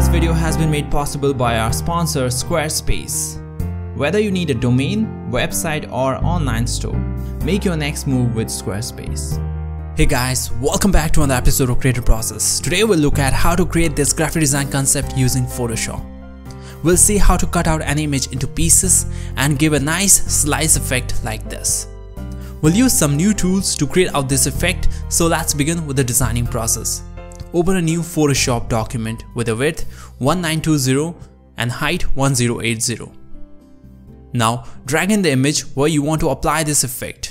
This video has been made possible by our sponsor Squarespace. Whether you need a domain, website or online store, make your next move with Squarespace. Hey guys, welcome back to another episode of Creatnprocess. Today we'll look at how to create this graphic design concept using Photoshop. We'll see how to cut out an image into pieces and give a nice slice effect like this. We'll use some new tools to create out this effect, so let's begin with the designing process. Open a new Photoshop document with a width 1920 and height 1080. Now drag in the image where you want to apply this effect.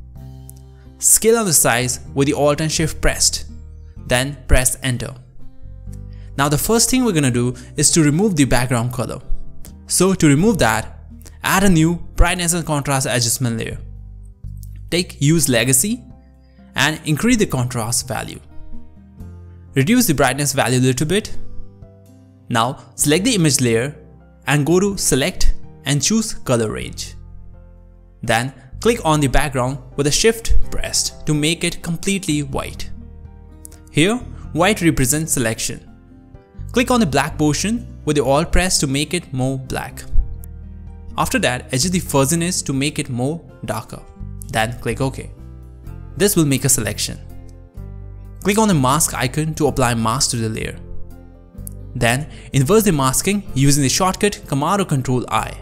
Scale on the size with the Alt and Shift pressed, then press enter. Now the first thing we're gonna do is to remove the background color. So to remove that, add a new brightness and contrast adjustment layer. Take Use Legacy and increase the contrast value. Reduce the brightness value a little bit. Now select the image layer and go to Select and choose Color Range. Then click on the background with a Shift pressed to make it completely white. Here, white represents selection. Click on the black portion with the Alt press to make it more black. After that, adjust the fuzziness to make it more darker. Then click OK. This will make a selection. Click on the mask icon to apply mask to the layer. Then invert the masking using the shortcut Command or Control I.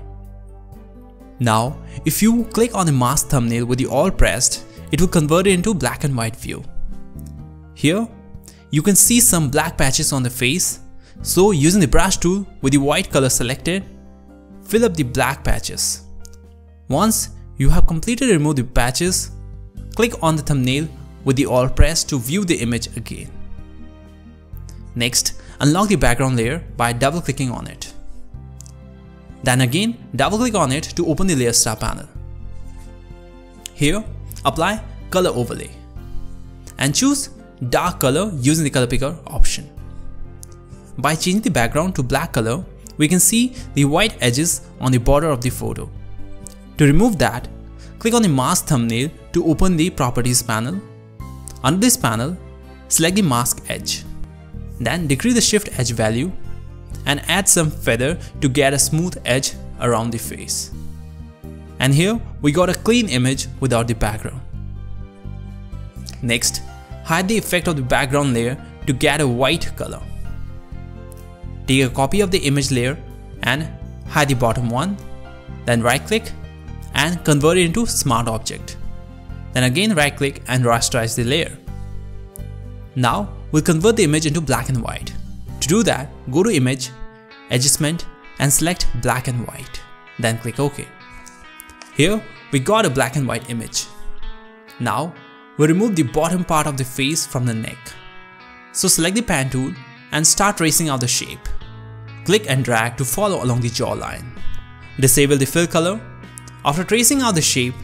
Now, if you click on the mask thumbnail with the Alt pressed, it will convert it into black and white view. Here, you can see some black patches on the face, so using the brush tool with the white color selected, fill up the black patches. Once you have completely removed the patches, click on the thumbnail with the Alt press to view the image again. Next, unlock the background layer by double-clicking on it. Then again, double-click on it to open the Layer Star panel. Here, apply Color Overlay and choose Dark Color using the Color Picker option. By changing the background to black color, we can see the white edges on the border of the photo. To remove that, click on the mask thumbnail to open the Properties panel. Under this panel, select the mask edge. Then decrease the shift edge value and add some feather to get a smooth edge around the face. And here we got a clean image without the background. Next, hide the effect of the background layer to get a white color. Take a copy of the image layer and hide the bottom one. Then right click and convert it into Smart Object. Then again right click and rasterize the layer. Now we'll convert the image into black and white. To do that, go to Image, Adjustment and select Black and White. Then click OK. Here we got a black and white image. Now we'll remove the bottom part of the face from the neck. So select the pen tool and start tracing out the shape. Click and drag to follow along the jawline. Disable the fill color. After tracing out the shape,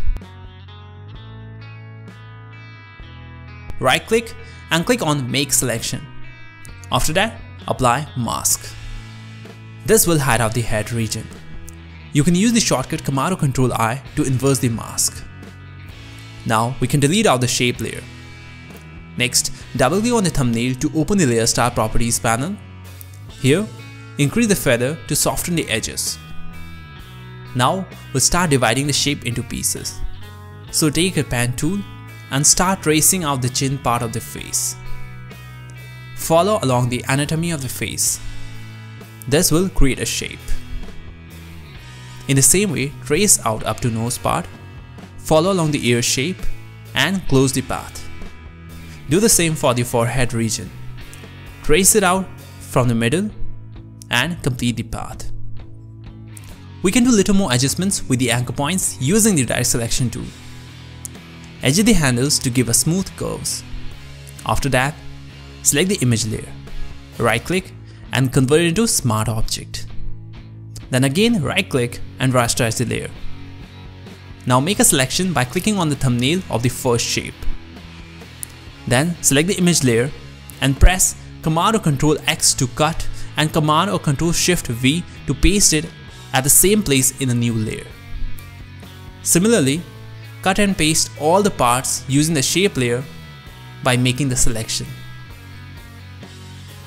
right click and click on Make Selection. After that, apply Mask. This will hide out the head region. You can use the shortcut Command or Control I to invert the mask. Now we can delete out the shape layer. Next, double click on the thumbnail to open the Layer Star Properties panel. Here, increase the feather to soften the edges. Now we'll start dividing the shape into pieces. So take a pen tool and start tracing out the chin part of the face. Follow along the anatomy of the face. This will create a shape. In the same way, trace out up to nose part, follow along the ear shape and close the path. Do the same for the forehead region. Trace it out from the middle and complete the path. We can do little more adjustments with the anchor points using the direct selection tool. Edge the handles to give a smooth curves. After that, select the image layer, right click and convert it into Smart Object. Then again right click and rasterize the layer. Now make a selection by clicking on the thumbnail of the first shape. Then select the image layer and press Command or Control X to cut and Command or Control Shift V to paste it at the same place in a new layer. Similarly, cut and paste all the parts using the shape layer by making the selection.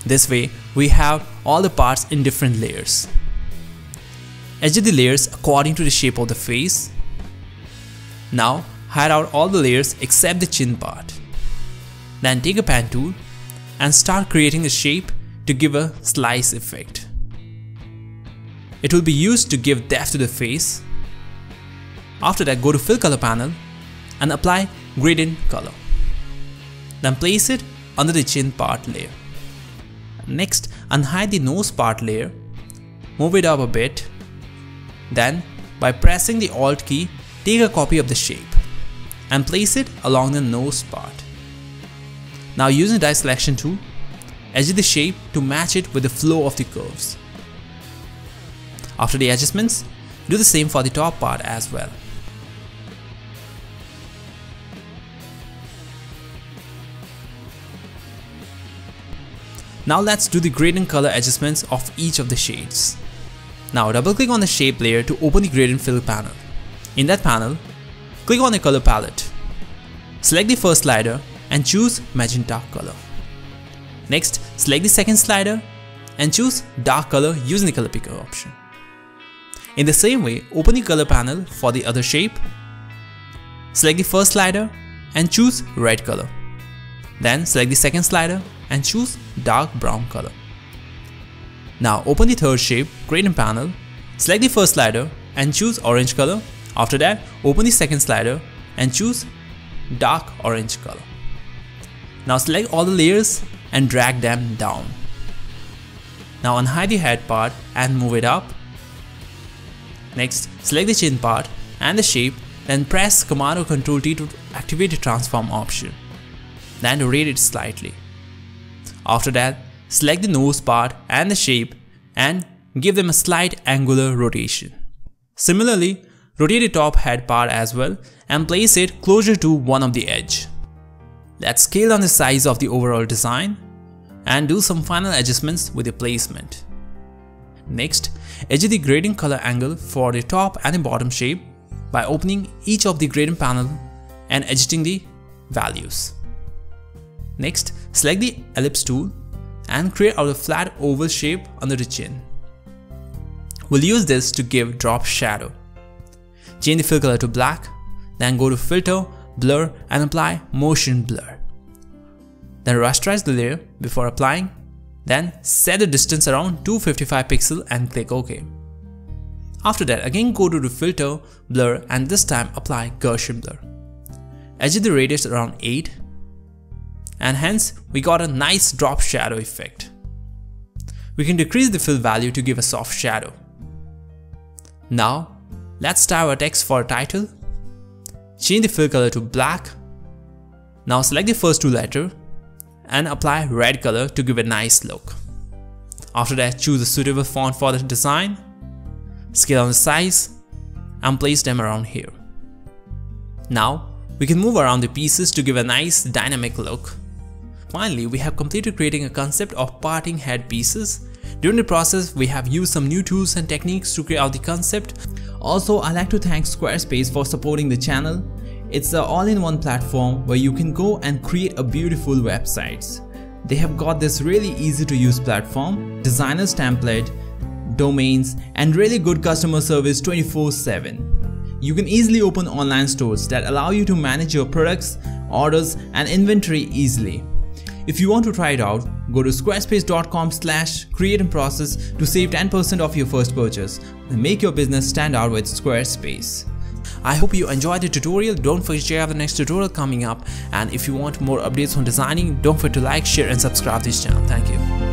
This way, we have all the parts in different layers. Edit the layers according to the shape of the face. Now, hide out all the layers except the chin part. Then take a pen tool and start creating a shape to give a slice effect. It will be used to give depth to the face. After that, go to Fill Color panel and apply gradient color. Then place it under the chin part layer. Next, unhide the nose part layer, move it up a bit. Then, by pressing the Alt key, take a copy of the shape and place it along the nose part. Now using the die selection tool, edit the shape to match it with the flow of the curves. After the adjustments, do the same for the top part as well. Now let's do the gradient color adjustments of each of the shades. Now double click on the shape layer to open the gradient fill panel. In that panel, click on the color palette. Select the first slider and choose magenta color. Next, select the second slider and choose dark color using the color picker option. In the same way, open the color panel for the other shape. Select the first slider and choose red color. Then select the second slider and choose dark brown color. Now open the third shape, gradient panel, select the first slider and choose orange color. After that, open the second slider and choose dark orange color. Now select all the layers and drag them down. Now unhide the head part and move it up. Next, select the chin part and the shape, then press Command or Ctrl T to activate the transform option. Then rotate it slightly. After that, select the nose part and the shape and give them a slight angular rotation. Similarly, rotate the top head part as well and place it closer to one of the edge. Let's scale down the size of the overall design and do some final adjustments with the placement. Next, edit the gradient color angle for the top and the bottom shape by opening each of the gradient panel and editing the values. Next, select the ellipse tool and create out a flat oval shape under the chin. We'll use this to give drop shadow. Change the fill color to black, then go to Filter, Blur and apply Motion Blur. Then rasterize the layer before applying, then set the distance around 255 pixels and click OK. After that, again go to the Filter, Blur and this time apply Gaussian Blur. Edit the radius around 8 and hence we got a nice drop shadow effect. We can decrease the fill value to give a soft shadow. Now let's type our text for a title. Change the fill color to black. Now select the first two letters and apply red color to give a nice look. After that, choose a suitable font for the design, scale down the size and place them around here. Now we can move around the pieces to give a nice dynamic look. Finally, we have completed creating a concept of parting head pieces. During the process, we have used some new tools and techniques to create out the concept. Also, I'd like to thank Squarespace for supporting the channel. It's an all-in-one platform where you can go and create a beautiful websites. They have got this really easy to use platform, designer's template, domains, and really good customer service 24/7. You can easily open online stores that allow you to manage your products, orders, and inventory easily. If you want to try it out, go to squarespace.com/Creatnprocess to save 10% off your first purchase and make your business stand out with Squarespace. I hope you enjoyed the tutorial. Don't forget to check out the next tutorial coming up, and if you want more updates on designing, don't forget to like, share and subscribe to this channel. Thank you.